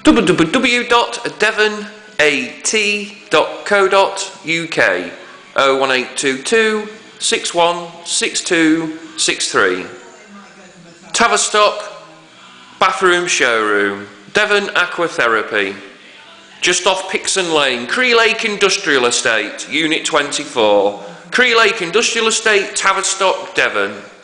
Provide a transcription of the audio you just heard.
www.devonak.co.uk 01822 616263. Tavistock Bathroom Showroom, Devon Aqua Therapy, just off Pixon Lane, Cree Lake Industrial Estate, Unit 24, Cree Lake Industrial Estate, Tavistock, Devon.